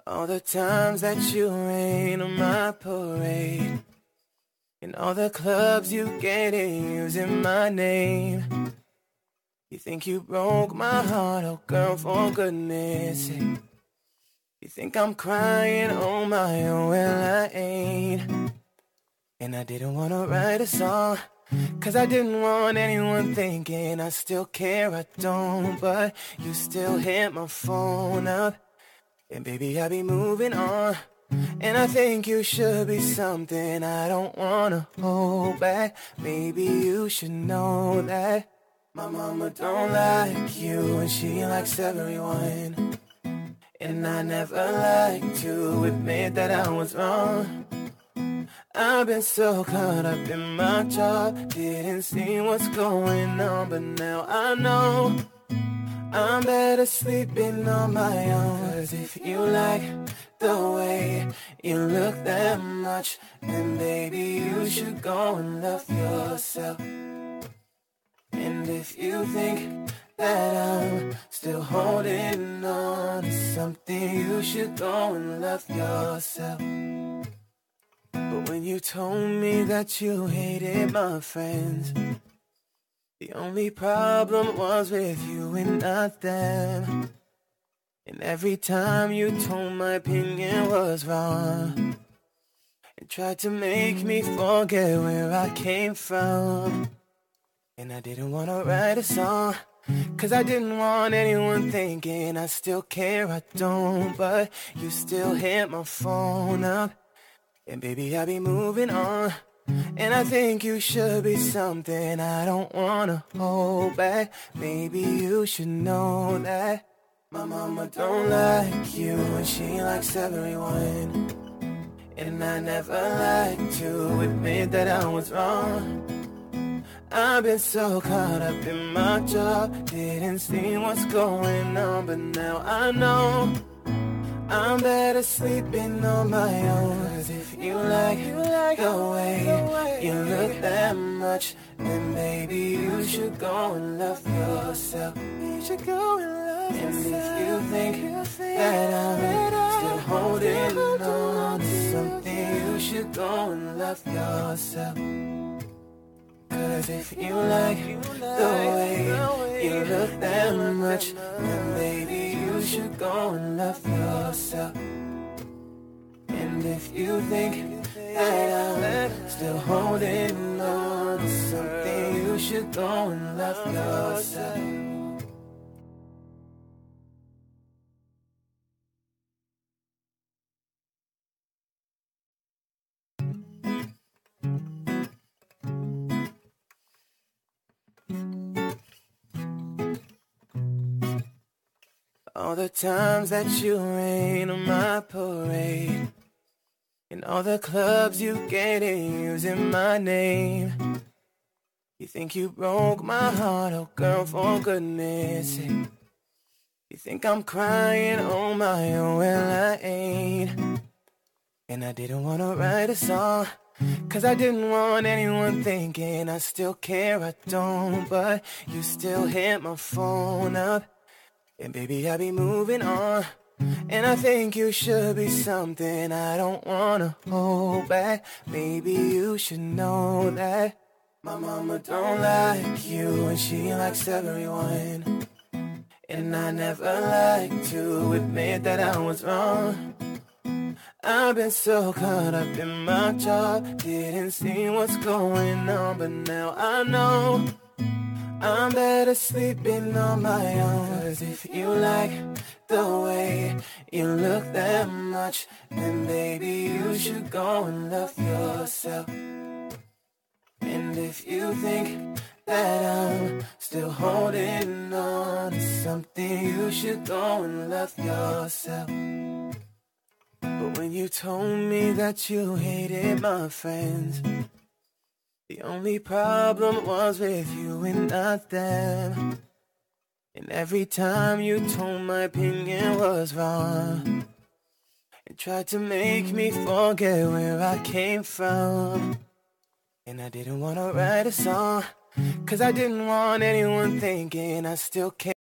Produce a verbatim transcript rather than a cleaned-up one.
All the times that you rain on my parade, and all the clubs you get in using my name. You think you broke my heart, oh girl, for goodness sake. You think I'm crying on my own, well I ain't. And I didn't wanna write a song, cause I didn't want anyone thinking I still care, I don't. But you still hit my phone up, and baby I be moving on. And I think you should be something I don't wanna hold back. Maybe you should know that my mama don't like you and she likes everyone. And I never like to admit that I was wrong. I've been so caught up in my job, didn't see what's going on, but now I know I'm better sleeping on my own. Cause if you like the way you look that much, then baby you should go and love yourself. And if you think that I'm still holding on to something, you should go and love yourself. But when you told me that you hated my friends, the only problem was with you and not them. And every time you told my opinion was wrong, and tried to make me forget where I came from. And I didn't wanna write a song, cause I didn't want anyone thinking I still care, I don't. But you still hit my phone up, and baby I be moving on. And I think you should be something I don't wanna hold back. Maybe you should know that my mama don't like you and she likes everyone. And I never like to admit that I was wrong. I've been so caught up in my job, didn't see what's going on, but now I know I'm better sleeping on my own. Cause if you like, you like the way you look that much, then baby you should go and love yourself. You should go and love yourself. And if you think that I'm still holding on to something, you should go and love yourself. Cause if you like the way you look that much, then baby you should go and love yourself. And if you think that I'm still holding on to something, you should go and love yourself. All the times that you rain on my parade, and all the clubs you get in using my name. You think you broke my heart, oh girl, for goodness sake. You think I'm crying on my own, well I ain't. And I didn't wanna write a song, cause I didn't want anyone thinking I still care, I don't. But you still hit my phone up, and baby I be moving on. And I think you should be something I don't wanna hold back. Maybe you should know that my mama don't like you and she likes everyone. And I never like to admit that I was wrong. I've been so caught up in my job, didn't see what's going on, but now I know I'm better sleeping on my own. Cause if you like the way you look that much, then baby you should go and love yourself. And if you think that I'm still holding on to something, you should go and love yourself. But when you told me that you hated my friends, the only problem was with you and not them. And every time you told my opinion was wrong, and tried to make me forget where I came from. And I didn't wanna write a song, cause I didn't want anyone thinking I still care.